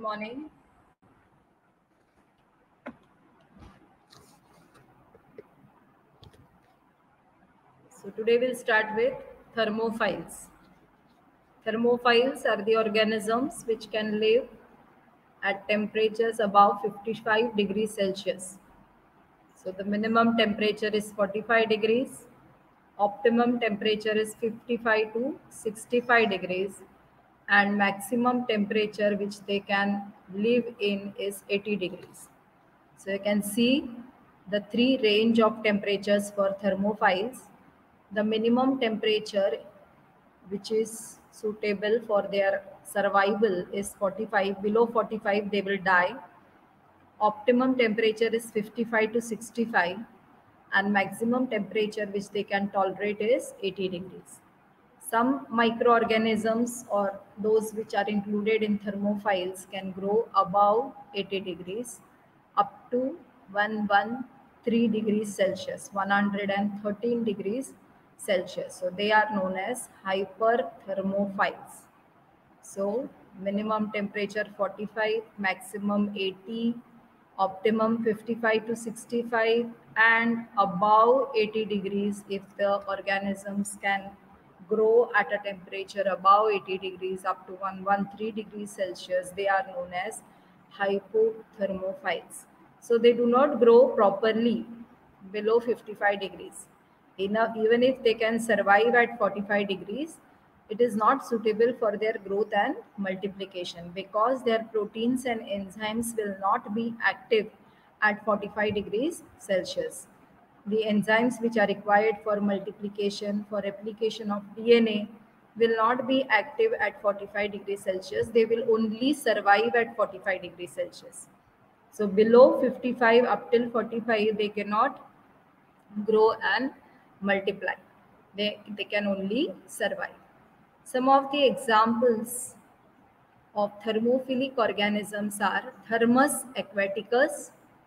morning. So today we'll start with thermophiles. Thermophiles are the organisms which can live at temperatures above 55 degrees Celsius. So the minimum temperature is 45 degrees, optimum temperature is 55 to 65 degrees, and maximum temperature which they can live in is 80 degrees. So you can see the three range of temperatures for thermophiles. The minimum temperature which is suitable for their survival is 45. Below 45 they will die. Optimum temperature is 55 to 65 and maximum temperature which they can tolerate is 80 degrees. Some microorganisms or those which are included in thermophiles can grow above 80 degrees up to 113 degrees Celsius, 113 degrees Celsius. So they are known as hyperthermophiles. So minimum temperature 45, maximum 80, optimum 55 to 65, and above 80 degrees if the organisms can grow at a temperature above 80 degrees up to 113 degrees Celsius. They are known as hypothermophiles. So they do not grow properly below 55 degrees. Even if they can survive at 45 degrees, it is not suitable for their growth and multiplication because their proteins and enzymes will not be active at 45 degrees Celsius. The enzymes which are required for multiplication, for replication of DNA, will not be active at 45 degrees Celsius. They will only survive at 45 degrees Celsius. So below 55 up till 45, they cannot grow and multiply. They can only survive. Some of the examples of thermophilic organisms are Thermus aquaticus,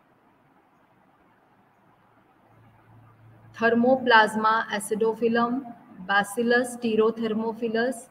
Thermoplasma acidophilum, Bacillus styrothermophilus.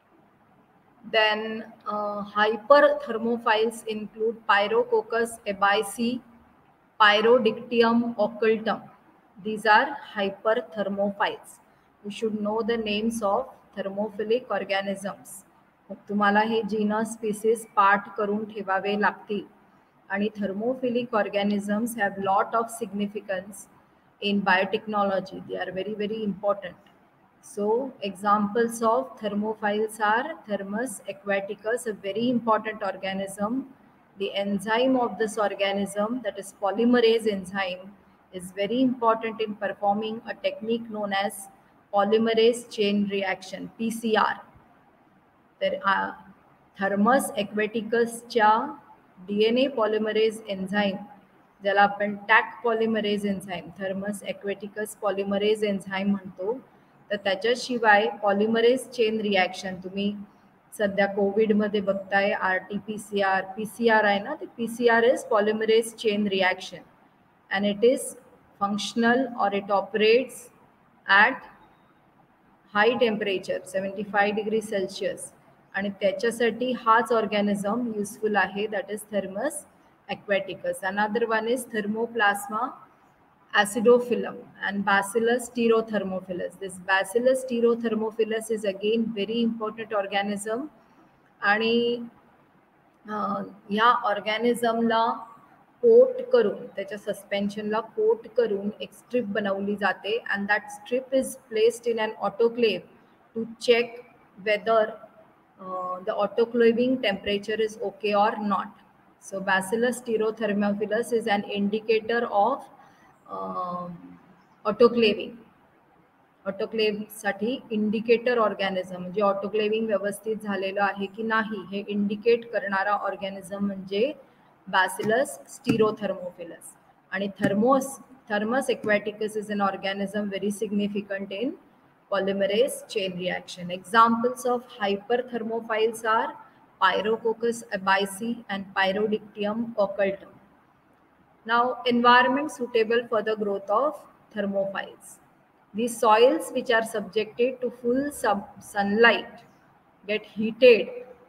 Then hyperthermophiles include Pyrococcus absci, Pyrodictyum occultum. These are hyperthermophiles. You should know the names of thermophilic organisms. तुम्हाला हे genus species पाठ करून ठेवावे लागतील. आणि thermophilic organisms have lot of significance in biotechnology. They are very, very important. So examples of thermophiles are Thermus aquaticus, a very important organism. The enzyme of this organism, that is polymerase enzyme, is very important in performing a technique known as polymerase chain reaction, PCR. There are Thermus aquaticusच्या DNA polymerase enzyme, ज्याला आपण Taq polymerase enzyme, Thermus aquaticus polymerase enzyme म्हणतो. तर त्याच्याशिवाय polymerase chain reaction तुम्ही सध्या कोविडमध्ये बघताय, RT-PCR, PCR आहे ना, ते PCR is polymerase chain reaction and it is functional or it operates at high temperature 75 degree Celsius आणि त्याच्यासाठी हाच ऑर्गॅनिझम युजफुल आहे, that is Thermus aquaticus. Another one is Thermoplasma acidophilum and Bacillus styrothermophilus. This Bacillus styrothermophilus is again very important organism आणि ह्या ऑर्गॅनिझमला coat करून, त्याच्या सस्पेन्शनला coat करून एक स्ट्रिप बनवली जाते and that strip is placed in an autoclave to check whether the autoclaving temperature is okay or not. So Bacillus styrothermophilus is an indicator of autoclaving. ऑटोक्लेव्हसाठी indicator organism म्हणजे autoclaving व्यवस्थित झालेलं आहे की नाही हे इंडिकेट करणारा ऑर्गॅनिझम म्हणजे बॅसिलस स्टिरोथर्मोफिलस. आणि Thermus aquaticus is an organism very significant in polymerase chain reaction. Examples of hyperthermophiles are Pyrococcus absci and Pyrodictyum occultum. Now, environment suitable for the growth of thermophiles. These soils which are subjected to full sunlight get heated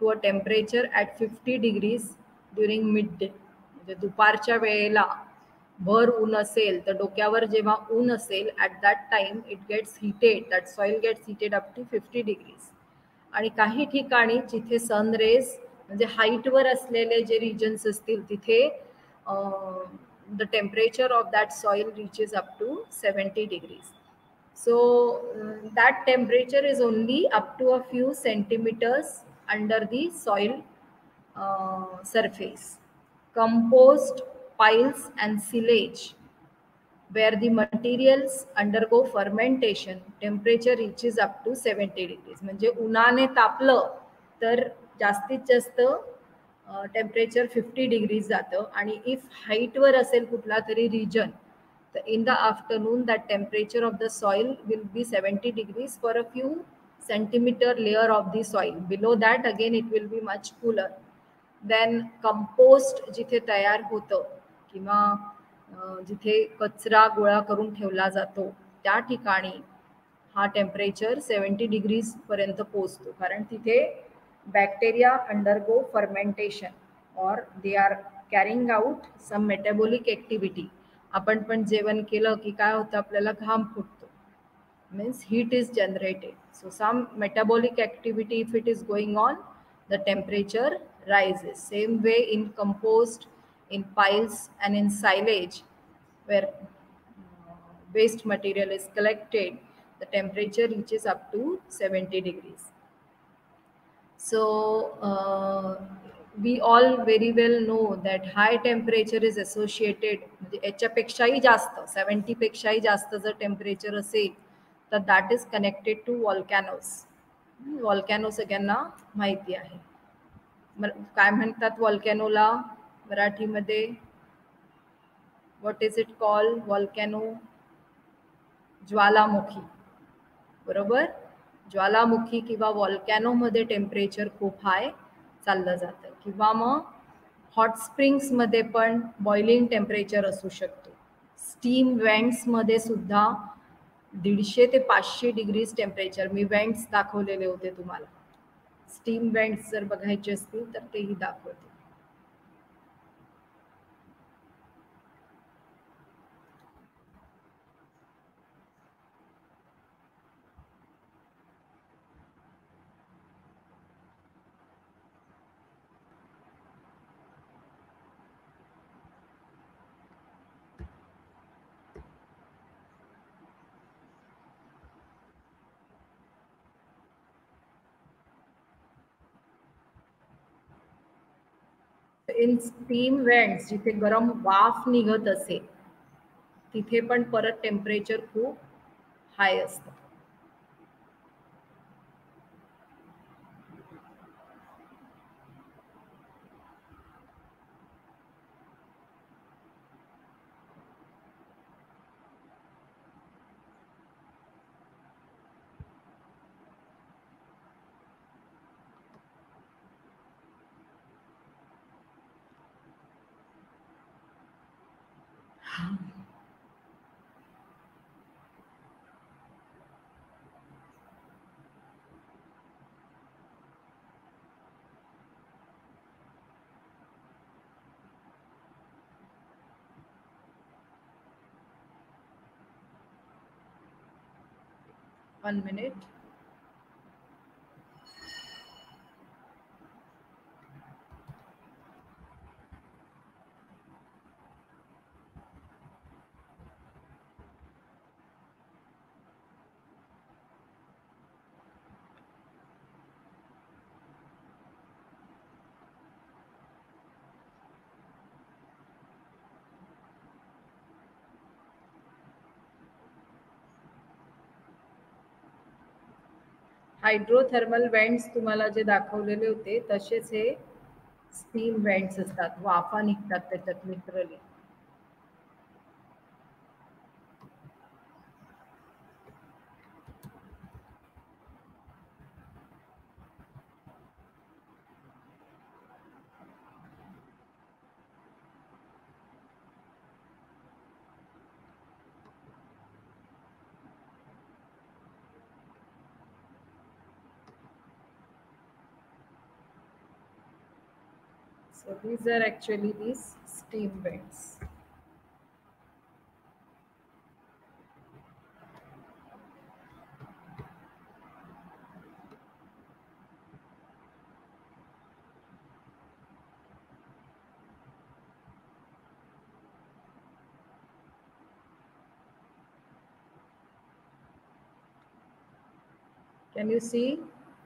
to a temperature at 50 degrees during midday. म्हणजे दुपारच्या वेळेला भर ऊन असेल तर डोक्यावर जेव्हा ऊन असेल at that time it gets heated, that soil gets heated up to 50 degrees. आणि काही ठिकाणी जिथे सनरेज म्हणजे हाईटवर असलेले जे रिजन्स असतील तिथे the temperature of that soil reaches up to 70 degrees. So that temperature is only up to a few centimeters under the soil surface. Compost piles and silage, where the materials undergo fermentation, temperature reaches up to 70 degrees. म्हणजे उन्हाने तापलं तर जास्तीत जास्त temperature 50 degrees जातं. आणि if हाईटवर असेल कुठला तरी रिजन तर in the afternoon that temperature of the soil will be 70 degrees for a few centimeter layer of the soil. Below that again it will be much cooler. Then compost जिथे तयार होतं किंवा जिथे कचरा गोळा करून ठेवला जातो त्या ठिकाणी हा टेम्परेचर 70 डिग्रीज पर्यंत पोहोचतो, कारण तिथे bacteria undergo fermentation or they are carrying out some metabolic activity. आपण पण जेवण केलं की काय होतं, आपल्याला घाम फुटतो, means heat is generated. So some metabolic activity if it is going on, the temperature rises. Same way in compost, in piles and in silage, where waste material is collected, the temperature reaches up to 70 degrees. So we all very well know that high temperature is associated, म्हणजे याच्यापेक्षाही जास्त 70 पेक्षाही जास्त जर temperature असेल तर that is connected to volcanoes. Volcano सगळ्यांना माहिती आहे. काय म्हणतात वॉल्कॅनोला मराठीमध्ये? What is it call? Volcano, ज्वालामुखी, बरोबर. ज्वालामुखी किंवा वॉल्कॅनोमध्ये टेम्परेचर खूप हाय चाललं जातं, किंवा मग हॉट स्प्रिंग्समध्ये पण बॉइलिंग टेम्परेचर असू शकतो. स्टीम वेंट्समध्ये सुद्धा 150 ते 500 डिग्रीज टेम्परेचर, मी वेंट्स दाखवलेले होते तुम्हाला. स्टीम वेंट्स जर बघायचे असतील तर तेही दाखवते. इन स्टीम वेंट्स जिथे गरम वाफ निघत असेल तिथे पण परत टेम्परेचर खूप हाय असतं. One minute. हायड्रोथर्मल वेंट्स तुम्हाला जे दाखवलेले होते तसेच हे स्टीम वेंट्स असतात, वाफा निघतात त्याच्यात literally. So these are actually these steam vents. Can you see?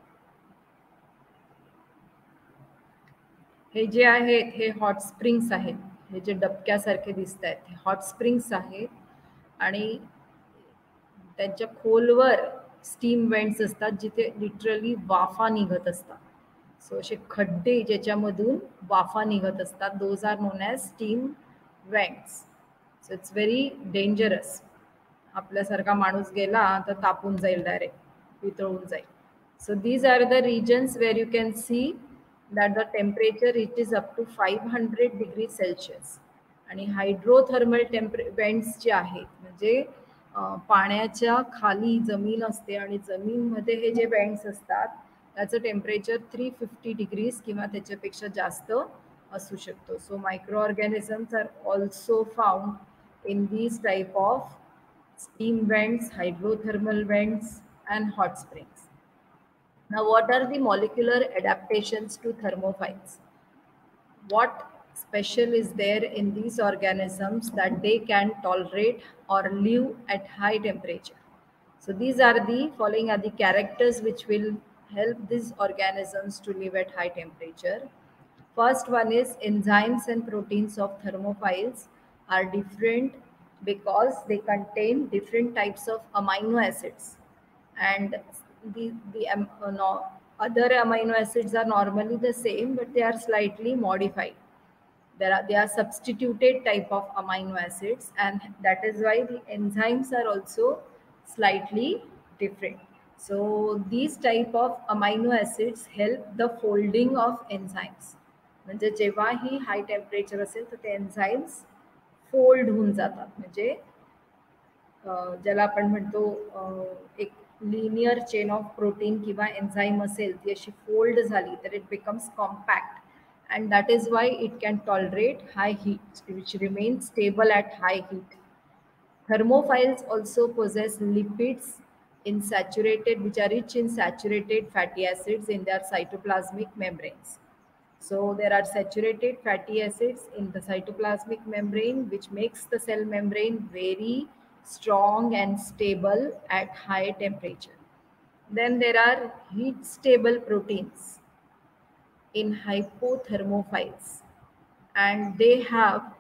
हे जे आहेत हे हॉट स्प्रिंग्स आहेत. हे जे डबक्यासारखे दिसत आहेत हे हॉट स्प्रिंग्स आहेत आणि त्यांच्या खोलवर स्टीम वेंट्स असतात जिथे लिटरली वाफा निघत असतात. सो असे खड्डे ज्याच्यामधून वाफा निघत असतात, those are known as steam vents. So it's very dangerous. आपल्यासारखा माणूस गेला तर तापून जाईल, डायरेक्ट वितळून जाईल. So these are the regions where you can see that the temperature it is up to 500 degrees Celsius. आणि हायड्रोथर्मल वेंट्स जे आहेत म्हणजे पाण्याच्या खाली जमीन असते आणि जमीनमध्ये हे जे वेंट्स असतात त्याचं टेम्परेचर 350 डिग्रीज किंवा त्याच्यापेक्षा जास्त असू शकतो. So microorganisms are also found in these type of steam vents, hydrothermal vents, and hot springs. Now, what are the molecular adaptations to thermophiles? What special is there in these organisms that they can tolerate or live at high temperature? So these are the following are the characters which will help these organisms to live at high temperature. First one is enzymes and proteins of thermophiles are different because they contain different types of amino acids, and the other amino acids are normally the same but they are slightly modified. They are substituted type of amino acids, and that is why the enzymes are also slightly different. So these type of amino acids help the folding of enzymes. म्हणजे जेव्हाही high temperature असेल तर ते enzymes fold होऊन जातात. म्हणजे ज्याला आपण म्हणतो एक लिनियर चेन ऑफ प्रोटीन किंवा एन्झाईम असेल ती अशी फोल्ड झाली तर it becomes compact, and that is why it can tolerate high heat, which remains stable at high heat. Thermophiles also possess lipids in saturated, which are rich in saturated fatty acids in their cytoplasmic membranes. So there are saturated fatty acids in the cytoplasmic membrane, which makes the cell membrane very strong and stable at high temperature. Then there are heat stable proteins in hypothermophiles, and they have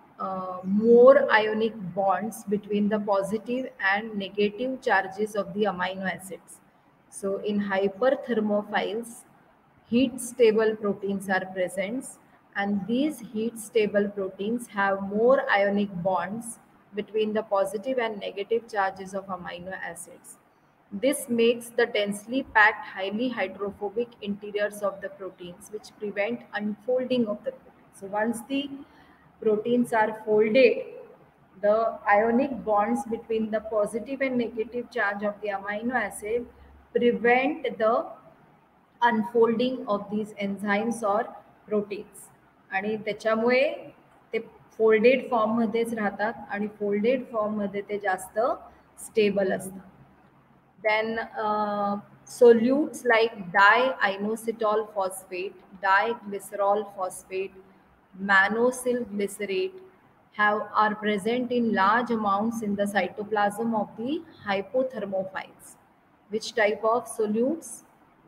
more ionic bonds between the positive and negative charges of the amino acids. So in hyperthermophiles, heat stable proteins are present, and these heat stable proteins have more ionic bonds between the positive and negative charges of amino acids. This makes the densely packed, highly hydrophobic interiors of the proteins, which prevent unfolding of the protein. So once the proteins are folded, the ionic bonds between the positive and negative charge of the amino acid prevent the unfolding of these enzymes or proteins. आणि त्याच्यामुळे ते folded फॉर्ममध्येच राहतात आणि folded फॉर्ममध्ये ते जास्त stable असतात. Then solutes like diinositol phosphate, diglycerol phosphate, manosyl glycerate are present in large amounts in the cytoplasm of the hypothermophiles. Which type of solutes?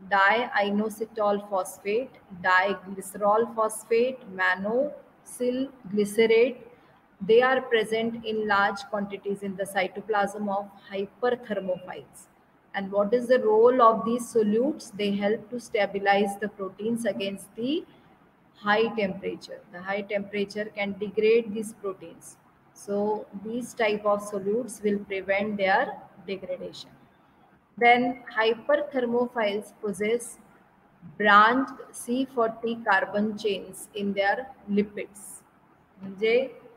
Diinositol phosphate, diglycerol phosphate, manosyl glycerate. They are present in large quantities in the cytoplasm of hyperthermophiles. And what is the role of these solutes? They help to stabilize the proteins against the high temperature. The high temperature can degrade these proteins. So these type of solutes will prevent their degradation. Then hyperthermophiles possess branched C40 carbon chains in their lipids. म्हणजे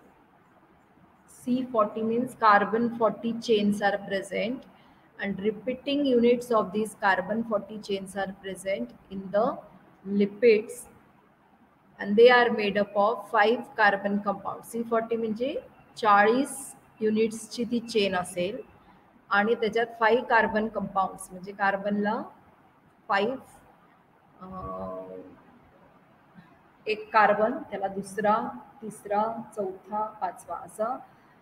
C40 means carbon 40 chains are present, and repeating units of these carbon 40 chains are present in the lipids, and they are made up of 5 carbon compounds. C40 म्हणजे 40 युनिट्सची ती chain असेल आणि त्याच्यात 5 carbon compounds म्हणजे कार्बनला 5 एक carbon त्याला दुसरा तिसरा चौथा पाचवा असा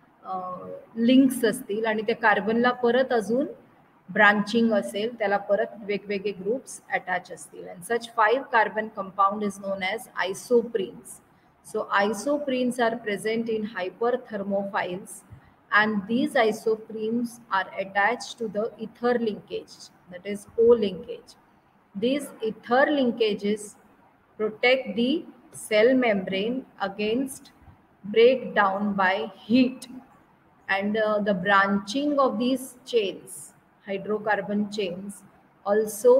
लिंक्स असतील आणि त्या कार्बनला परत अजून ब्रांचिंग असेल त्याला परत वेगवेगळे ग्रुप्स अटॅच असतील and such 5 carbon compound is known as isoprenes. So isoprenes are present in hyperthermophiles and these isoprenes are attached to the ether linkage, that is O linkage. These ether linkages protect the cell membrane against breakdown by heat and the branching of these chains, hydrocarbon chains, also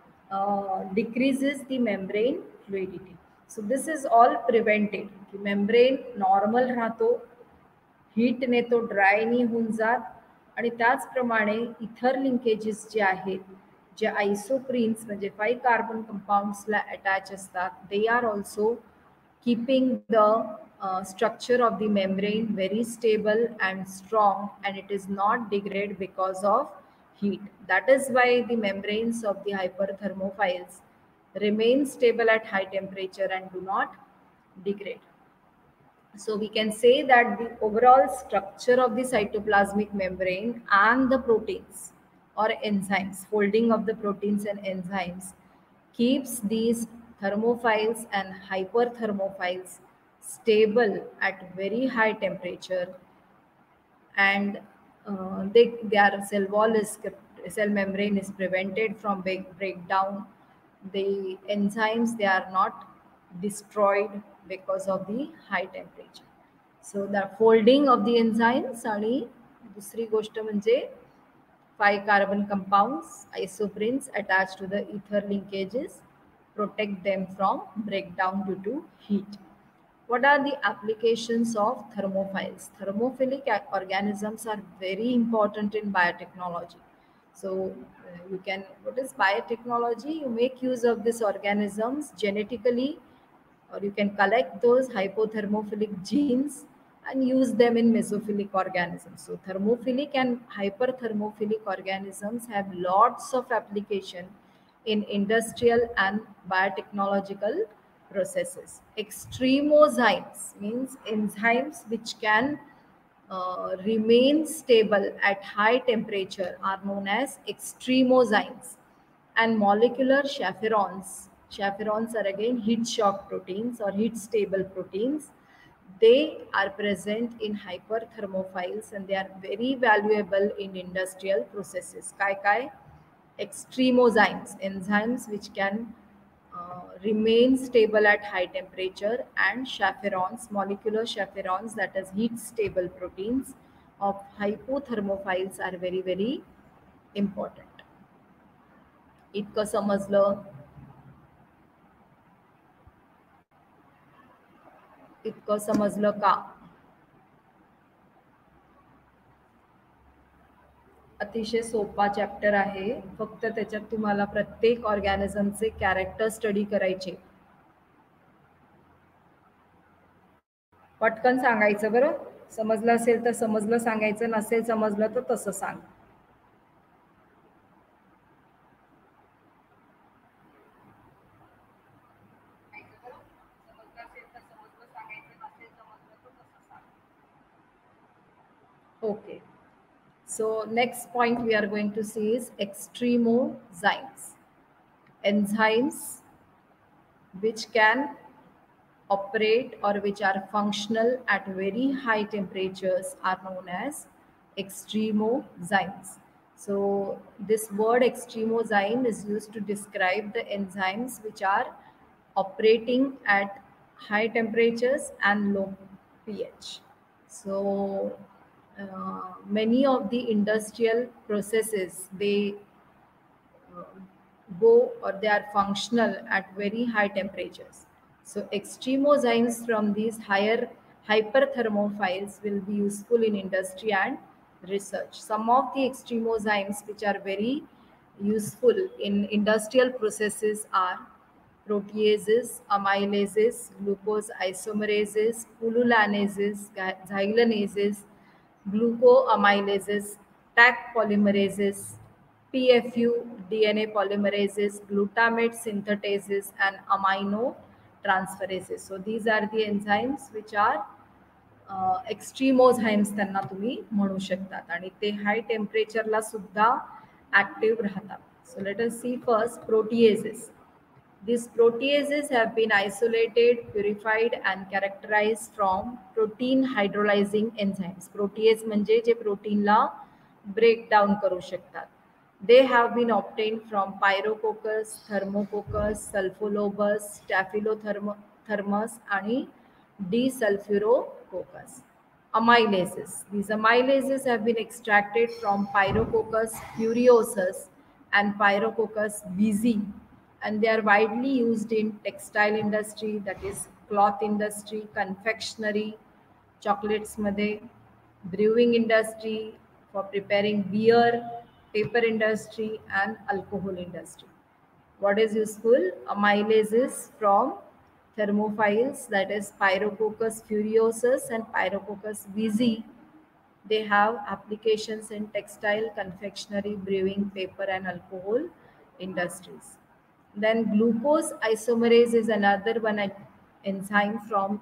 decreases the membrane fluidity. So this is all prevented की membrane normal राहतो, हीटने तो dry नाही होऊन जात आणि त्याचप्रमाणे ether linkages जे आहेत जे आयसोप्रीन्स म्हणजे 5 कार्बन कंपाऊंड्सला अटॅच असतात they are also keeping the structure of the membrane very stable and strong and it is not degrade because of heat. That is why the membranes of the hyperthermophiles remain stable at high temperature and do not degrade. So we can say that the overall structure of the cytoplasmic membrane and the proteins or enzymes, folding of the proteins and enzymes keeps these thermophiles and hyperthermophiles stable at very high temperature and their cell membrane is prevented from breakdown. The enzymes, they are not destroyed because of the high temperature. So the folding of the enzymes आणि दुसरी गोष्ट म्हणजे 5 carbon compounds, isoprenes attached to the ether linkages protect them from breakdown due to heat. What are the applications of thermophiles? Thermophilic organisms are very important in biotechnology. So what is biotechnology? You make use of these organisms genetically, or you can collect those hypothermophilic genes and use them in mesophilic organisms. So thermophilic and hyperthermophilic organisms have lots of application in industrial and biotechnological processes. Extremozymes means enzymes which can remain stable at high temperature are known as extremozymes. And molecular chaperones are again heat shock proteins or heat stable proteins. They are present in hyperthermophiles and they are very valuable in industrial processes. Kai extremozymes, enzymes which can remain stable at high temperature, and chaperones, molecular chaperones, that is heat stable proteins of hypothermophiles are very very important. इतकं समजलं का? अतिशय सोपा chapter आहे, फक्त त्याच्यात तुम्हाला प्रत्येक ऑर्गॅनिझमचे character study करायचे. पटकन सांगायचं बरं, समजलं असेल तर समजलं सांगायचं, नसेल समजलं तर तसं सांग. Okay. So next point we are going to see is extremozymes. Enzymes which can operate or which are functional at very high temperatures are known as extremozymes. So this word extremozyme is used to describe the enzymes which are operating at high temperatures and low pH. So many of the industrial processes, they go or they are functional at very high temperatures. So extremozymes from these higher hyperthermophiles will be useful in industry and research. Some of the extremozymes which are very useful in industrial processes are proteases, amylases, glucose isomerases, pululanases, xylanases, glucoamylases, Taq polymerases, PFU, DNA polymerases, glutamate synthetases, and amino transferases. So these are the enzymes which are एक्स्ट्रीमोझाईम्स त्यांना तुम्ही म्हणू शकतात आणि ते हाय टेम्परेचरला सुद्धा active राहतात. So let us see first proteases. These proteases have been isolated, purified and characterized from protein hydrolyzing enzymes. Protease म्हणजे जे प्रोटीनला break down करू शकतात. They have been obtained from Pyrococcus, Thermococcus, Sulfolobus, Staphylococcus आणि Desulfurococcus. Amylases. These amylases have been extracted from Pyrococcus furiosus and Pyrococcus wheezy, and they are widely used in textile industry, that is cloth industry, confectionery, chocolates मध्ये, brewing industry for preparing beer, paper industry and alcohol industry. What is useful? Amylases from thermophiles, that is Pyrococcus furiosus and Pyrococcus wheezy. They have applications in textile, confectionery, brewing, paper and alcohol industries. Then glucose isomerase is another one enzyme from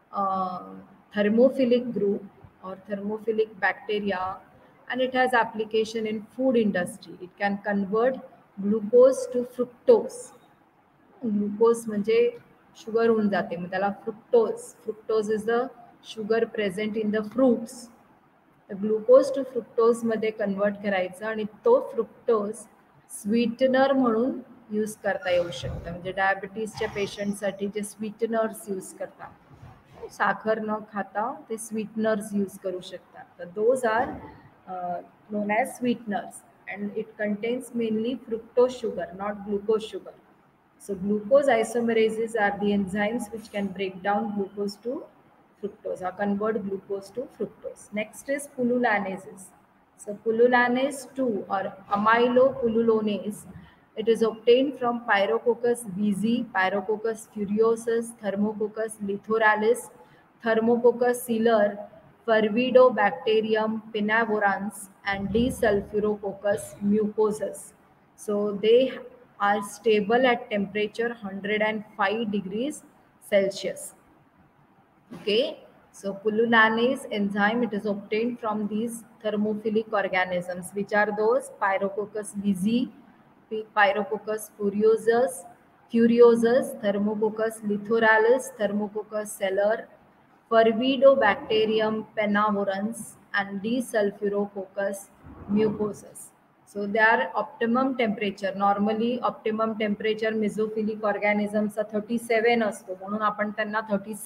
thermophilic group or thermophilic bacteria, and it has application in food industry. It can convert glucose to fructose. Glucose म्हणजे sugar होऊन जाते, मग त्याला fructose is the sugar present in the fruits. Glucose to fructose मध्ये convert करायचं आणि तो fructose sweetener म्हणून यूज करता येऊ शकतं. म्हणजे डायबिटीसच्या पेशंटसाठी जे स्वीटनर्स यूज करतात, साखर न खाता ते स्वीटनर्स यूज करू शकतात. तर those are known as sweeteners, and it contains mainly fructose sugar, not glucose sugar. So glucose isomerases are the enzymes which can break down glucose to fructose or convert glucose to fructose. Next is pullulanases. So pullulanase 2 or amylopululonase, it is obtained from Pyrococcus wheezy, Pyrococcus furiosus, Thermococcus lithoralis, Thermococcus celer, Fervidobacterium pinnavorans and Desulfurococcus mucosus. So they are stable at temperature 105 degrees Celsius. Okay, so pullulanase enzyme, it is obtained from these thermophilic organisms, which are those Pyrococcus wheezy, Pyrococcus furiosus, Thermococcus lithoralis, Thermococcus celer, Fervidobacterium pinnavorans and Desulfurococcus mucosus. So they are optimum temperature. Normally optimum temperature mesophilic organismचा 37 असतो, म्हणून आपण त्यांना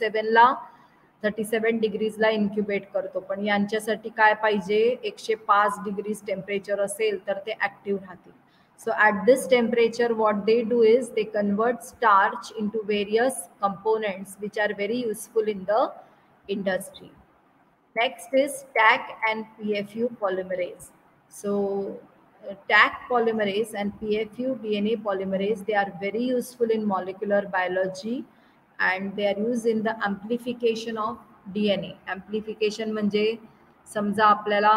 37 डिग्रीजला incubate करतो. पण यांच्यासाठी काय पाहिजे, 105 डिग्रीज टेम्परेचर असेल तर ते ऍक्टिव्ह राहतील. So at this temperature, what they do is they convert starch into various components which are very useful in the industry. Next is Taq and PFU polymerase. So Taq polymerase and PFU DNA polymerase, they are very useful in molecular biology and they are used in the amplification of DNA. Amplification म्हणजे समजा आपल्याला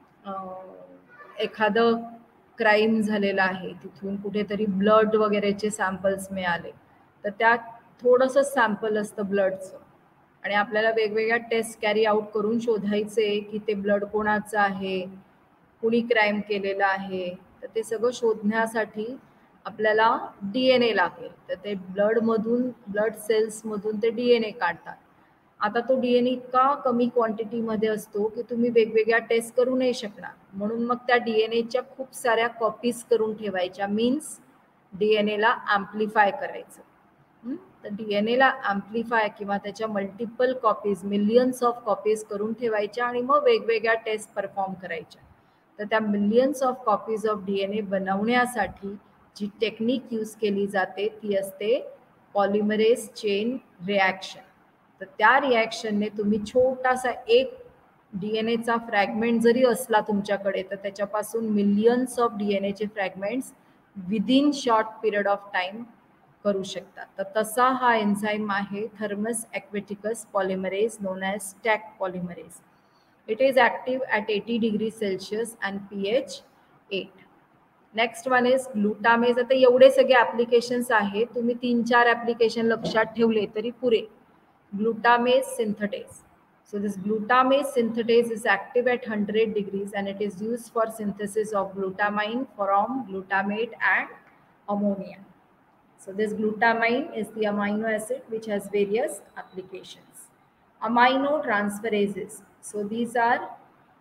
एखादं crime झालेला आहे, तिथून कुठेतरी blood वगैरेचे samples मिळाले, तर त्यात थोडंसं सॅम्पल असतं ब्लडचं आणि आपल्याला वेगवेगळ्या टेस्ट कॅरी आउट करून शोधायचे की ते ब्लड कोणाचं आहे, कुणी क्राईम केलेला आहे. तर ते सगळं शोधण्यासाठी आपल्याला DNA लागेल. तर ते ब्लड सेल्समधून ते DNA काढतात. आता तो DNA इतका कमी क्वांटिटीमध्ये असतो की तुम्ही वेगवेगळ्या टेस्ट करू नाही शकणार, म्हणून मग त्या DNAच्या खूप साऱ्या कॉपीज करून ठेवायच्या. मीन्स DNAला ॲम्प्लिफाय करायचं. तर DNAला ॲम्प्लिफाय किंवा त्याच्या multiple copies, millions of copies करून ठेवायच्या आणि मग वेगवेगळ्या टेस्ट परफॉर्म करायच्या. तर त्या millions of copies of DNA बनवण्यासाठी जी टेक्निक यूज केली जाते ती असते पॉलिमरेज चेन रिॲक्शन. तर त्या रिॲक्शनने तुम्ही छोटासा एक DNAचा फ्रॅगमेंट जरी असला तुमच्याकडे, तर त्याच्यापासून मिलियन्स ऑफ DNAचे fragments within short period of time करू शकतात. तर तसा हा एन्झाईम आहे Thermus aquaticus polymerase known as Taq polymerase. It is active at 80 degree Celsius and pH 8. Next one is glutamase. आता एवढे सगळे ॲप्लिकेशन्स आहेत, तुम्ही 3-4 ॲप्लिकेशन लक्षात ठेवले तरी पुरे. Glutamase synthetase. So this glutamate synthetase is active at 100 degrees and it is used for synthesis of glutamine from glutamate and ammonia. So this glutamine is the amino acid which has various applications. Aminotransferases. So these are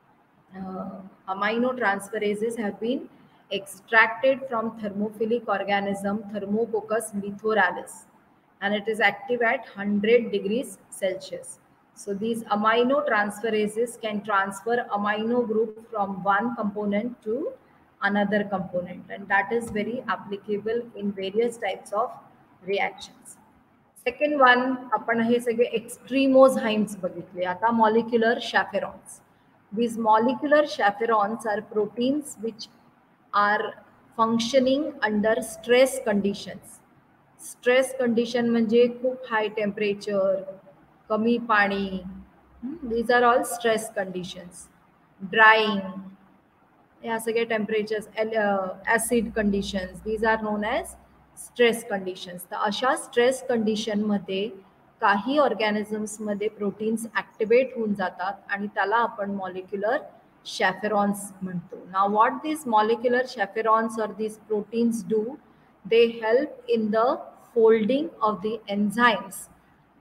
aminotransferases have been extracted from thermophilic organism Thermococcus lithoralis and it is active at 100 degrees Celsius. So these aminotransferases can transfer amino group from one component to another component and that is very applicable in various types of reactions. Second one आपण हे सगळे extremozymes बघितले. आता molecular chaperones. These molecular chaperones are proteins which are functioning under stress conditions. Stress condition म्हणजे खूप high temperature, कमी पाणी. These are all stress conditions. Drying, या सगळे temperatures, acid conditions, these are known as stress conditions. तर अशा stress कंडिशनमध्ये काही ऑर्गॅनिझम्समध्ये प्रोटीन्स ॲक्टिवेट होऊन जातात आणि त्याला आपण मॉलिक्युलर शॅफेरॉन्स म्हणतो. नाव what these molecular chaperones or these proteins do, they help in the folding of the enzymes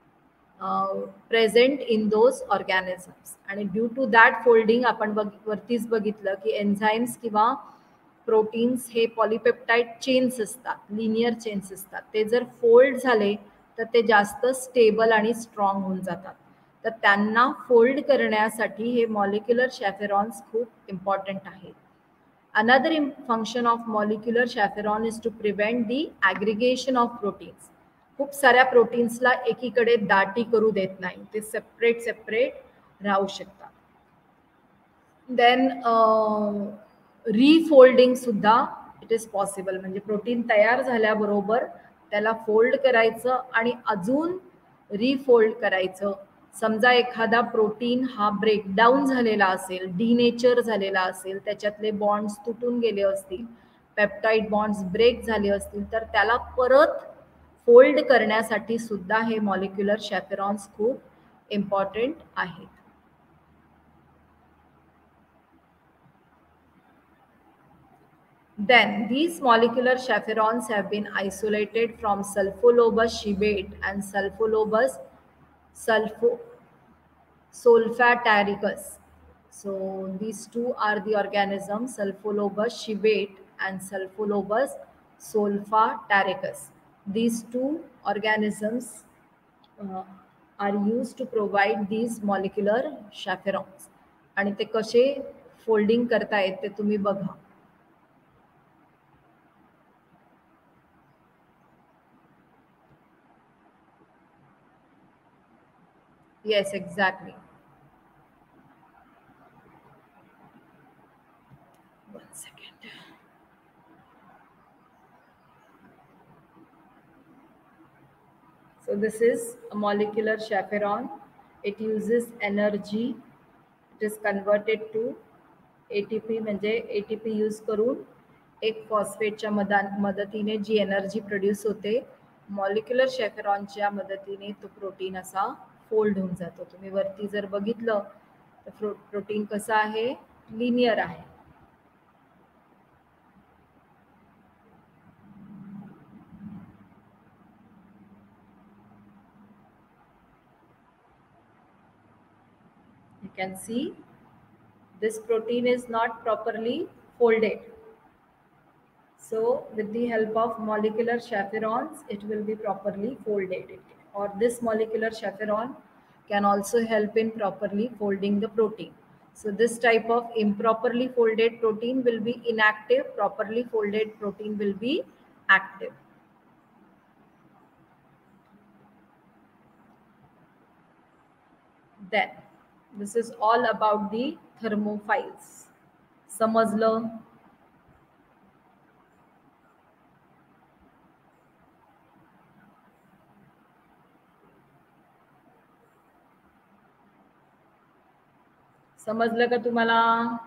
present in those organisms. आणि ड्यू टू दॅट फोल्डिंग आपण वरतीच बघितलं की एन्झाइम्स किंवा प्रोटीन्स हे पॉलिपेप्टाईड चेन्स असतात, लिनियर चेन्स असतात. ते जर फोल्ड झाले तर ते जास्त स्टेबल आणि स्ट्रॉंग होऊन जातात. तर त्यांना फोल्ड करण्यासाठी हे मॉलिक्युलर शॅफेरॉन्स खूप इम्पॉर्टंट आहेत. Another function of molecular chaperone is to prevent the aggregation of proteins. खूप साऱ्या प्रोटीन्सला एकीकडे दाटी करू देत नाही, ते सेपरेट सेपरेट राहू शकतात. देन रिफोल्डिंग सुद्धा इट इज पॉसिबल. म्हणजे प्रोटीन तयार झाल्याबरोबर त्याला फोल्ड करायचं आणि अजून रिफोल्ड करायचं. समजा एखादा प्रोटीन हा ब्रेकडाऊन झालेला असेल, डिनेचर झालेला असेल, त्याच्यातले बॉन्ड्स तुटून गेले असतील, पेप्टाईड बॉन्ड्स ब्रेक झाले असतील, तर त्याला परत फोल्ड करण्यासाठी सुद्धा हे मॉलिक्युलर शॅफेरॉन्स खूप इम्पॉर्टंट आहेत. Then these molecular chaperones have been isolated from Sulfolobus shibate and Sulfolobus solfataricus. So these two are the organisms, Sulfolobus shibate and Sulfolobus solfataricus. These two organisms are used to provide these molecular chaperones. आणि ते कसे folding करतायत ते तुम्ही बघा. Yes, exactly. One second. So this is a molecular chaperone. It uses energy. It is converted to ATP. म्हणजे ATP use करून एक फॉस्फेटच्या मदतीने जी एनर्जी प्रोड्यूस होते, मॉलिक्युलर शॅफेरॉनच्या मदतीने तो प्रोटीन असा फोल्ड होऊन जातो. तुम्ही वरती जर बघितलं तर प्रोटीन कसं आहे, लिनियर आहे. You can see this protein is not properly folded. So with the help of molecular chaperones, it will be properly folded. Or this molecular chaperone can also help in properly folding the protein. So this type of improperly folded protein will be inactive, properly folded protein will be active. Then this is all about the thermophiles. समजलं? समजलं का तुम्हाला?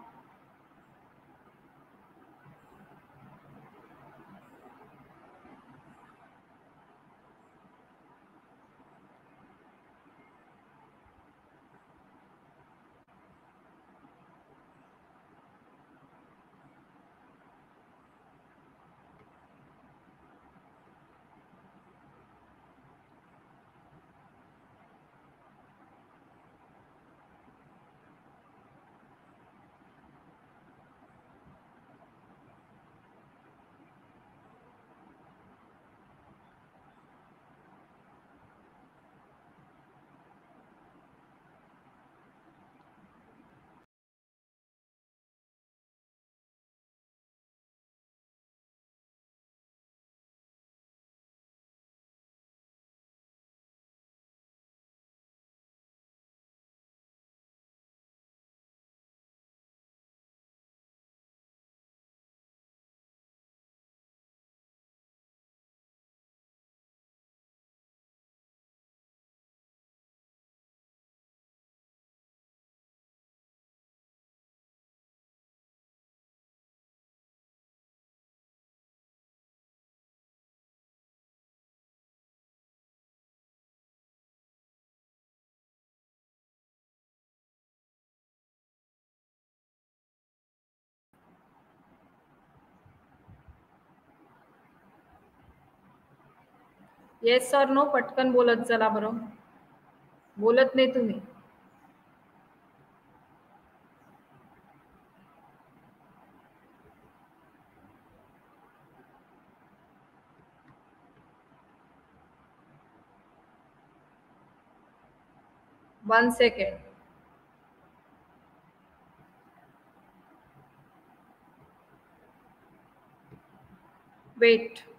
Yes और no पटकन बोलत चला बरं. बोलत नाही तुम्ही. 1 second. Wait.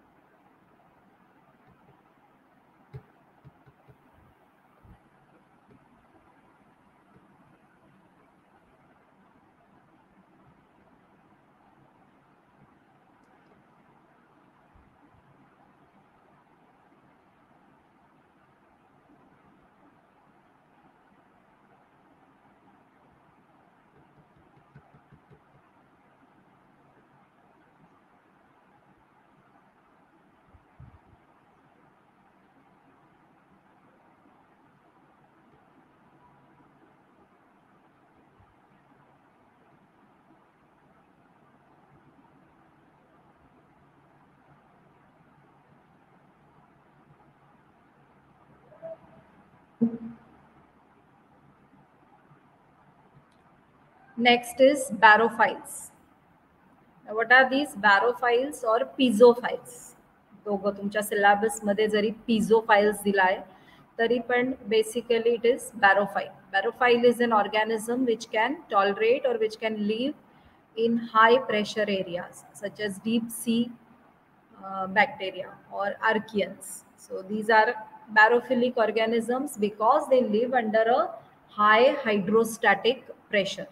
Next is barophiles. Now, what are these barophiles or piezophiles? दोघं तुमच्या सिलेबसमध्ये जरी पिझोफाइल्स दिलाय तरी पण basically it is barophile. Barophile is an organism which can tolerate or which can live in high pressure areas such as deep sea bacteria or archaeans. So these are barophilic organisms because they live under a high hydrostatic pressure.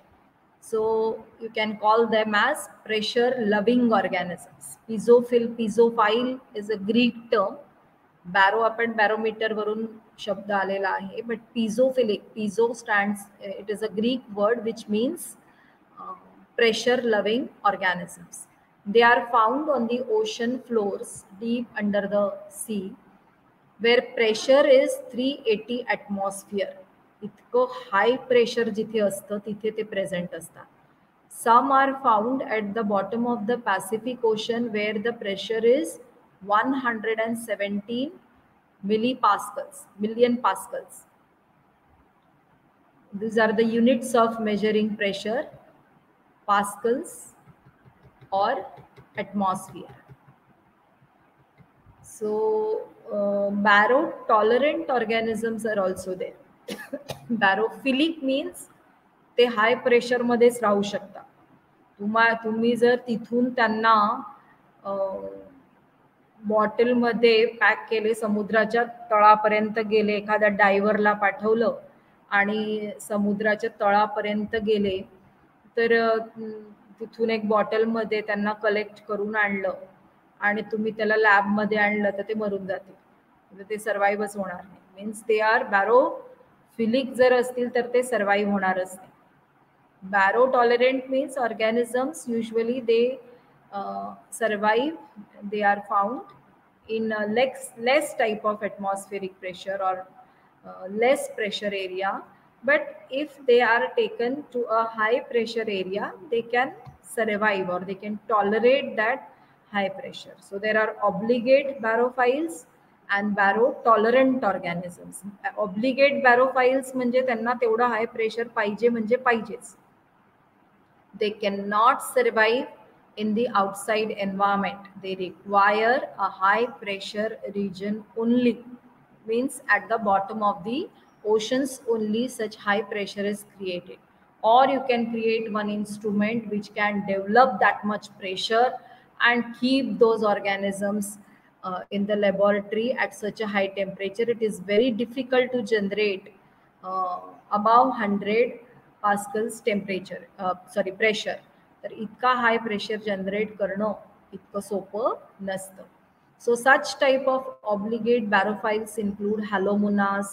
So you can call them as pressure loving organisms. Piezophile is a Greek term. Baro आपण barometer वरून शब्द आलेला आहे, but piezophilic, piezo stands, it is a Greek word which means pressure loving organisms. They are found on the ocean floors deep under the sea where pressure is 380 atmosphere. इतकं high pressure जिथे असतं तिथे ते present असतात. Some are found at the bottom of the Pacific Ocean where the pressure is 117 million pascals. These are the units of measuring pressure, pascals or atmosphere. So baro tolerant organisms are also there. Barophilic means ते high pressure मध्येच राहू शकता. तुम्ही जर तिथून त्यांना बॉटलमध्ये pack केले, समुद्राच्या तळापर्यंत गेले, एखाद्या डायव्हरला पाठवलं आणि समुद्राच्या तळापर्यंत गेले तर तिथून एक बॉटलमध्ये त्यांना कलेक्ट करून आणलं आणि तुम्ही त्याला लॅबमध्ये आणलं तर ते मरून जातील, ते सर्वाईव्हच होणार नाही. मीन्स दे आर बॅरोफिलिक जर असतील तर ते सर्वाईव्ह होणारच नाही. Barotolerant means organisms usually they survive, they are found in a less type of atmospheric pressure or less pressure area. But if they are taken to a high pressure area, they can survive or they can tolerate that high pressure. So there are obligate barophiles and barotolerant organisms. Obligate barophiles म्हणजे त्यांना तेवढा high pressure पाहिजे म्हणजे पाहिजेच. They cannot survive in the outside environment. They require a high pressure region only. Means at the bottom of the oceans only such high pressure is created. Or you can create one instrument which can develop that much pressure and keep those organisms in the laboratory at such a high temperature. It is very difficult to generate above 100 pascals temperature pressure. तर इतका high pressure generate करणं इतकं सोपं नसतं. So such type of obligate barophiles include Halomonas,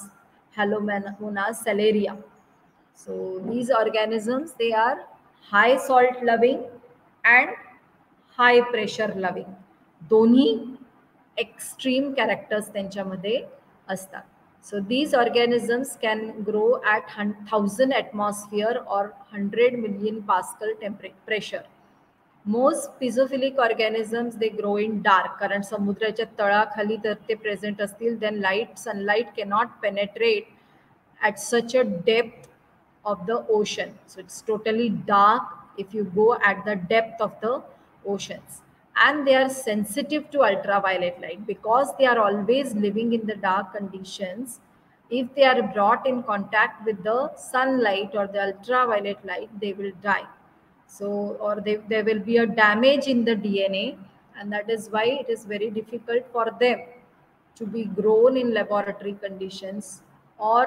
Salaria. So these organisms, they are high salt loving and high pressure loving. दोन्ही extreme characters त्यांच्यामध्ये असतात. So these organisms can grow at 1000 atmosphere or 100 million pascal pressure. Most piezophilic organisms, they grow in dark. कारण समुद्राच्या तळाखाली तर ते present असतील, then sunlight cannot penetrate at such a depth of the ocean. So it's totally dark if you go at the depth of the oceans. And they are sensitive to ultraviolet light because they are always living in the dark conditions. If they are brought in contact with the sunlight or the ultraviolet light, they will die. So, or there will be a damage in the DNA, and that is why it is very difficult for them to be grown in laboratory conditions or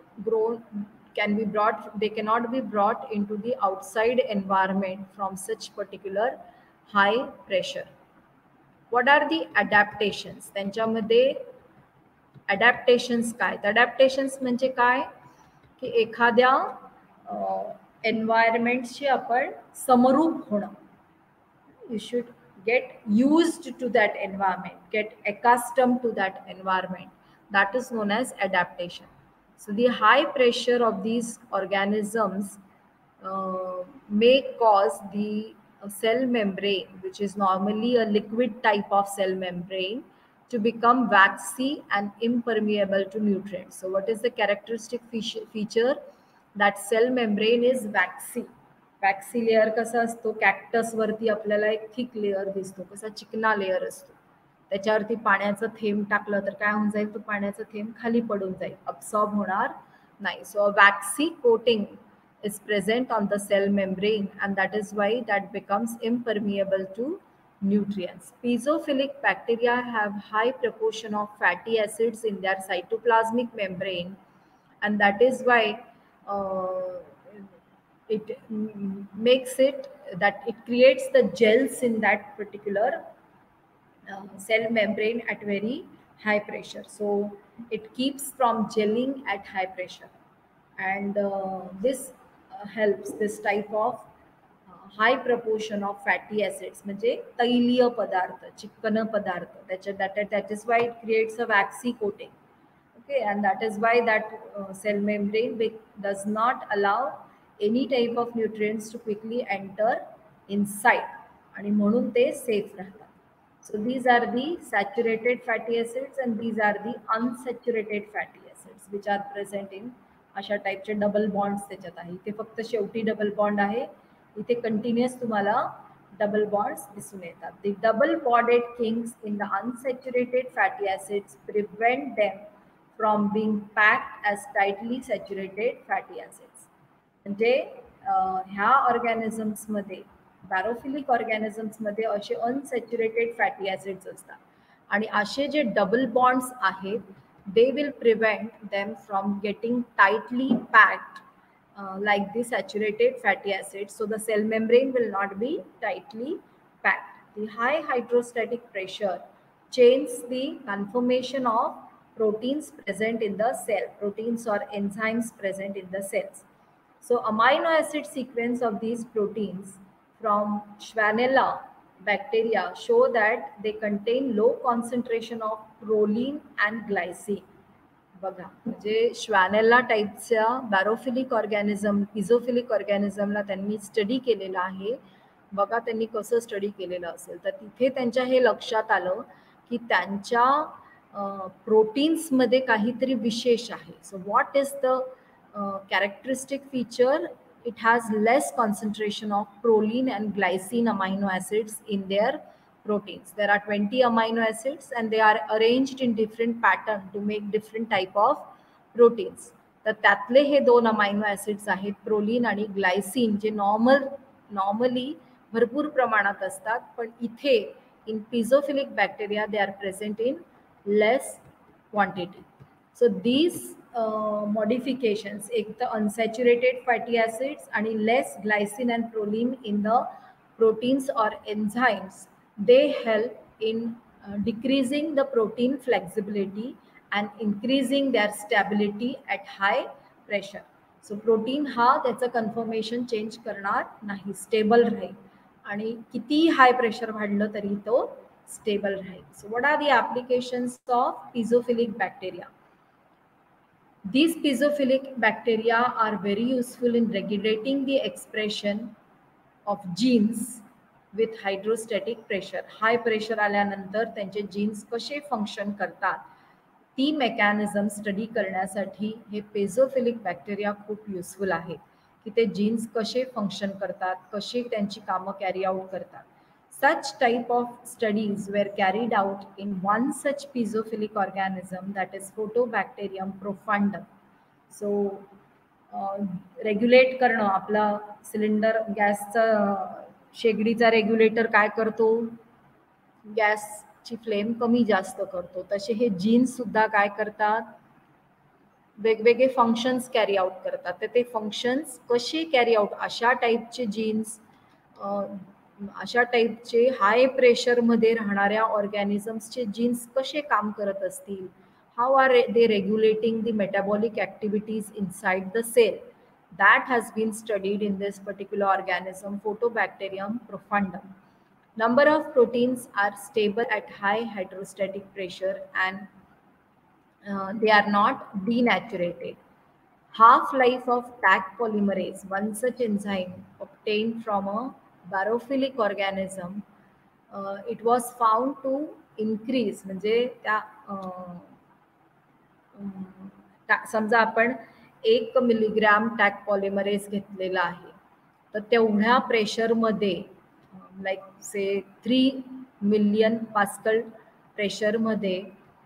they cannot be brought into the outside environment from such particular high pressure. What are the adaptations? त्यांच्यामध्ये adaptations काय? Adaptations म्हणजे काय की एखाद्या एन्व्हायरमेंटशी आपण समरूप होणं. You should get used to that environment, get accustomed to that environment. That is known as adaptation. So the high pressure of these organisms may cause the cell membrane, which is normally a liquid type of cell membrane, to become waxy and impermeable to nutrients. So what is the characteristic feature? That cell membrane is waxy. Waxy layer कसा असतो, cactus वरती आपल्याला एक thick layer दिसतो, कसा चिकना layer असतो. त्याच्यावरती पाण्याचं थेंब टाकलं तर काय होऊन जाईल, तो पाण्याचं थेंब खाली पडून जाईल, अब्सॉर्ब होणार नाही. So waxy coating is present on the cell membrane, and that is why that becomes impermeable to nutrients. Piezophilic bacteria have high proportion of fatty acids in their cytoplasmic membrane, and that is why it makes it that it creates the gels in that particular cell membrane at very high pressure. So it keeps from gelling at high pressure, and this helps this type of high proportion of fatty acids म्हणजे तैलीय पदार्थ, chicken पदार्थ, that is why it creates a waxy coating. Okay, and that is why that cell membrane does not allow any type of nutrients to quickly enter inside, आणि म्हणून ते safe राहतात. So these are the saturated fatty acids and these are the unsaturated fatty acids which are present in अशा टाईपचे double bonds त्याच्यात आहे. इथे फक्त शेवटी डबल बॉन्ड आहे, इथे कंटिन्युअस तुम्हाला डबल बॉन्ड्स दिसून येतात. The double bonded kinks in the unsaturated fatty acids prevent them from being packed as tightly saturated fatty acids. म्हणजे ह्या ऑर्गॅनिझम्समध्ये, बॅरोफिलिक ऑर्गॅनिझम्समध्ये असे अनसॅच्युरेटेड फॅटी ॲसिड्स असतात, आणि असे जे डबल बॉन्ड्स आहेत they will prevent them from getting tightly packed like the saturated fatty acids. So the cell membrane will not be tightly packed. The high hydrostatic pressure changes the conformation of proteins present in the cell, proteins or enzymes present in the cells. So amino acid sequence of these proteins from Schwannella bacteria show that they contain low concentration of proline and glycine. बघा, म्हणजे श्वॅनेला टाईपच्या बॅरोफिलिक organism, पिझोफिलिक ऑर्गॅनिझमला त्यांनी study केलेलं आहे. बघा त्यांनी कसं study केलेलं असेल, तर तिथे त्यांच्या हे लक्षात आलं की त्यांच्या प्रोटीन्समध्ये काहीतरी विशेष आहे. So what is the characteristic feature? It has less concentration of proline and glycine amino acids in their proteins. There are 20 amino acids and they are arranged in different pattern to make different type of proteins. तर त्यातले हे दोन amino acids आहेत, proline आणि glycine, जे normally भरपूर प्रमाणात असतात, पण इथे in piezophilic bacteria they are present in less quantity. So these modifications, एक तर unsaturated fatty acids आणि less glycine and proline in the proteins or enzymes, they help in decreasing the protein flexibility and increasing their stability at high pressure. So protein हा त्याचं conformation change करणार नाही, stable राहील, आणि किती high pressure वाढलं तरी तो स्टेबल राहील. So what are the applications of piezophilic bacteria? These piezophilic bacteria are very useful in regulating the expression of genes with hydrostatic pressure. High pressure आल्यानंतर त्यांचे जीन्स कसे फंक्शन करतात ती मेकॅनिझम स्टडी करण्यासाठी हे पेझोफिलिक बॅक्टेरिया खूप useful आहेत, की ते जीन्स कसे फंक्शन करतात, कसे त्यांची कामं कॅरी आउट करतात. Such type of studies were carried out in one such piezophilic organism, that is Photobacterium profundum. So regulate करणं, आपला सिलेंडर गॅसचा शेगडीचा रेग्युलेटर काय करतो, गॅसची फ्लेम कमी जास्त करतो, तसे हे जीन्स सुद्धा काय करतात, वेगवेगळे फंक्शन्स कॅरी आउट करतात. तर ते फंक्शन्स कसे कॅरी आउट, अशा टाईपचे जीन्स, अशा टाईपचे हाय प्रेशरमध्ये राहणाऱ्या ऑर्गॅनिझम्सचे जीन्स कसे काम करत असतील, how are they regulating the metabolic activities inside the cell, that has been studied in this particular organism, Photobacterium profundum. Number of proteins are stable at high hydrostatic pressure and they are not denaturated. Half-life of Taq polymerase, one such enzyme obtained from a barophilic organism, it was found to increase, म्हणजे त्या समजा आपण 1 milligram tack polymerase घेतलेला आहे, तर तेवढ्या प्रेशरमध्ये like से 3 million pascal प्रेशरमध्ये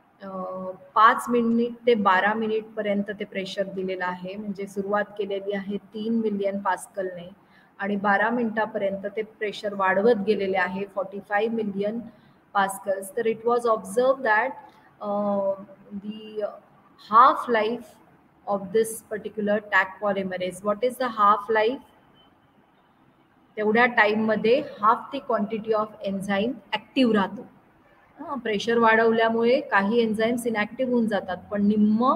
5 minute ते 12 मिनिटपर्यंत ते प्रेशर दिलेलं आहे. म्हणजे सुरुवात केलेली आहे 3 मिलियन पास्कलने आणि 12 मिनिटापर्यंत ते प्रेशर वाढवत गेलेले आहे 45 मिलियन पास्कल्स. तर it was observe that the half life of this particular Taq polymerase, what is the half life, तेवढ्या टाइम मध्ये हाफ ती क्वांटिटी ऑफ एन्झाईम ऍक्टिव्ह राहतो. प्रेशर वाढवल्यामुळे काही एन्झाईम्स इनॅक्टिव्ह होऊन जातात, पण निम्म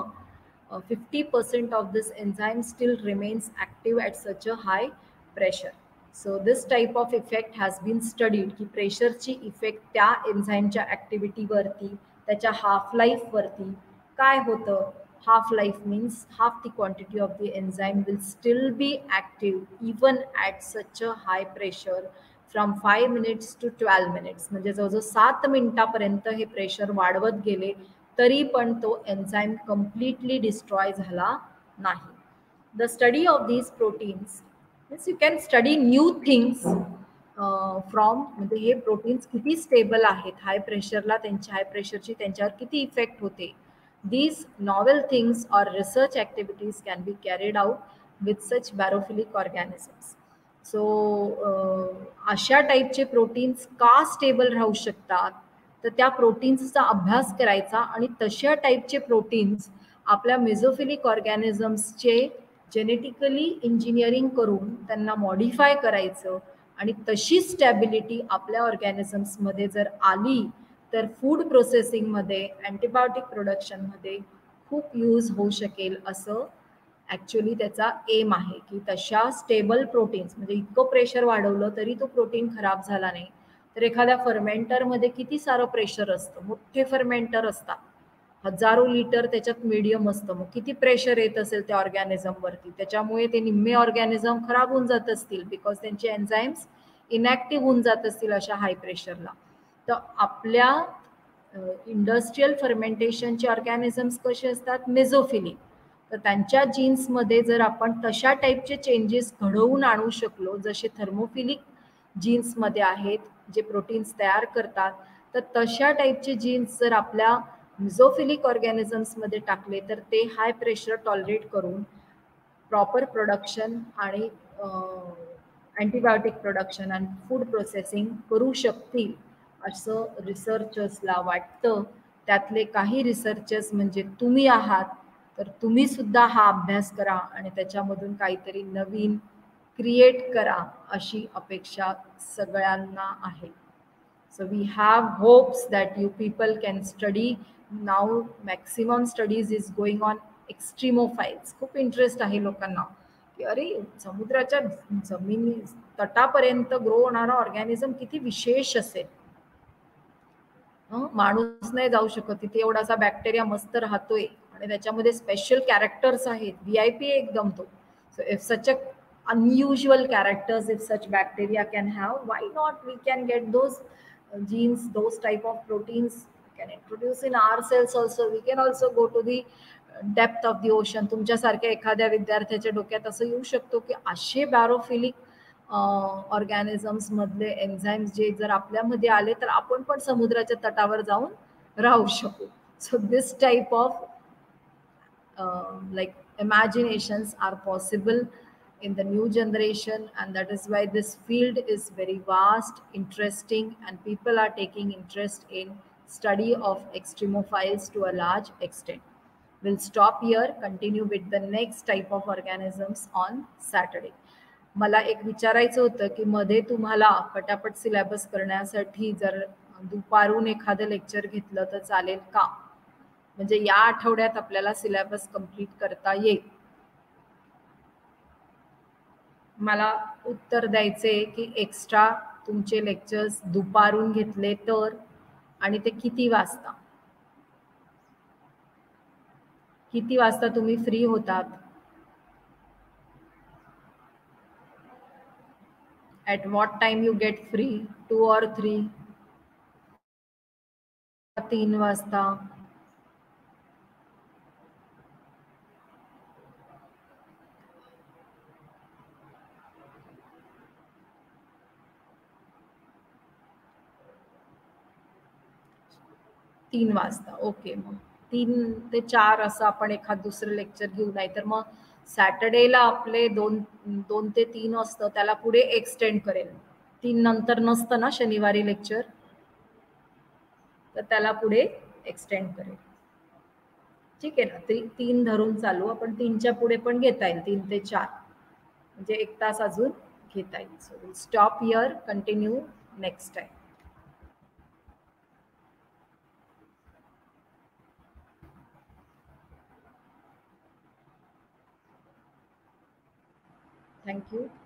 50% of this enzyme still remains active at such a high pressure. So this type of effect has been studied, की प्रेशरची इफेक्ट त्या एन्झाईमच्या ॲक्टिव्हिटीवरती, त्याच्या हाफ लाईफवरती काय होतं. Half life means half the quantity of the enzyme will still be active even at such a high pressure from 5 minutes to 12 minutes. म्हणजे जवळजवळ 7 मिनिटापर्यंत हे pressure वाढवत गेले तरी पण तो एन्झाईम कम्प्लिटली डिस्ट्रॉय झाला नाही. The study of these proteins means you can study new things from, म्हणजे हे प्रोटीन्स किती स्टेबल आहेत, हाय प्रेशरला त्यांच्या हाय प्रेशरची त्यांच्यावर किती इफेक्ट होते. These novel things or research activities can be carried out with such barophilic organisms. So अशा टाईपचे प्रोटीन्स का स्टेबल राहू शकतात, तर त्या प्रोटीन्सचा अभ्यास करायचा आणि तशा टाईपचे प्रोटीन्स आपल्या मेझोफिलिक ऑर्गॅनिझम्सचे जेनेटिकली इंजिनिअरिंग करून त्यांना मॉडिफाय करायचं आणि तशी स्टॅबिलिटी आपल्या ऑर्गॅनिझम्समध्ये जर आली तर फूड प्रोसेसिंगमध्ये, अँटीबायोटिक प्रोडक्शनमध्ये खूप यूज होऊ शकेल असं ॲक्च्युअली त्याचा एम आहे की तशा स्टेबल प्रोटीन्स, म्हणजे इतकं प्रेशर वाढवलं तरी तो प्रोटीन खराब झाला नाही. तर एखाद्या फर्मेंटरमध्ये किती सारं प्रेशर असतं, मोठे फर्मेंटर असतात, हजारो लिटर त्याच्यात मीडियम असतं, मग किती प्रेशर येत असेल त्या ऑर्गॅनिझमवरती. त्याच्यामुळे ते निम्मे ऑर्गॅनिझम खराब होऊन जात असतील, बिकॉज त्यांचे एन्झाईम्स इनॅक्टिव्ह होऊन जात असतील अशा हाय प्रेशरला. तर आपल्या इंडस्ट्रियल फर्मेंटेशनचे ऑर्गॅनिझम्स कसे असतात, मेझोफिलिक. तर त्यांच्या जीन्समध्ये जर आपण तशा टाईपचे चेंजेस घडवून आणू शकलो, जसे थर्मोफिलिक जीन्समध्ये आहेत जे प्रोटीन्स तयार करतात, तर तशा टाईपचे जीन्स जर आपल्या मिझोफिलिक ऑर्गॅनिझम्समध्ये टाकले तर ते हाय प्रेशर टॉलरेट करून प्रॉपर प्रोडक्शन आणि अँटीबायोटिक प्रोडक्शन आणि फूड प्रोसेसिंग करू शकतील असं रिसर्चर्सला वाटतं. त्यातले काही रिसर्चर्स म्हणजे तुम्ही आहात, तर तुम्ही सुद्धा हा अभ्यास करा आणि त्याच्यामधून काहीतरी नवीन क्रिएट करा अशी अपेक्षा सगळ्यांना आहे. So we have hopes that you people can study. Now maximum studies is going on extremophiles. खूप इंटरेस्ट आहे लोकांना की अरे समुद्राच्या जमिनी तटापर्यंत ग्रो होणारा ऑर्गॅनिझम किती विशेष असेल. माणूस नाही जाऊ शकत तिथे, एवढासा बॅक्टेरिया मस्त राहतोय आणि त्याच्यामध्ये स्पेशल कॅरेक्टर्स आहेत, VIP एकदम तो. So if such a unusual characters, if such bacteria can have, why not we can get those genes, those type of proteins we can introduce in our cells also. We can also go to the depth of the ocean. तुमच्यासारख्या एखाद्या विद्यार्थ्याच्या डोक्यात असं येऊ शकतो की असे बॅरोफिलिक organisms मधले एन्झाईम्स जे जर आपल्यामध्ये आले तर आपण पण समुद्राच्या तटावर जाऊन राहू शकू. So this type of like imaginations are possible in the new generation, and that is why this field is very vast, interesting, and people are taking interest in study of extremophiles to a large extent. We'll stop here, continue with the next type of organisms on Saturday. मला एक विचारायचं होतं की मध्ये तुम्हाला पटापट syllabus करण्यासाठी जर दुपारून एखादं लेक्चर घेतलं तर चालेल का, म्हणजे या आठवड्यात आपल्याला सिलेबस कंप्लीट करता येईल. मला उत्तर द्यायचे की एक्स्ट्रा तुमचे लेक्चर्स दुपारून घेतले तर, आणि ते किती वाजता, किती वाजता तुम्ही फ्री होतात. At what time you get free, 2 or 3? 3 वाजता. तीन वाजता ओके. मग 3 ते 4 असं आपण एखाद दुसरं लेक्चर घेऊ, नाही तर मग सॅटर्डेला आपले 2 ते 3 असतं, त्याला पुढे एक्सटेंड करेल. 3 नंतर नसतं ना शनिवारी लेक्चर, तर त्याला पुढे एक्सटेंड करेल. ठीक आहे ना, 3 धरून चालू आपण, 3च्या पुढे पण घेता येईल, 3 ते 4 म्हणजे 1 तास अजून घेता येईल. So will stop here, continue next time. Thank you.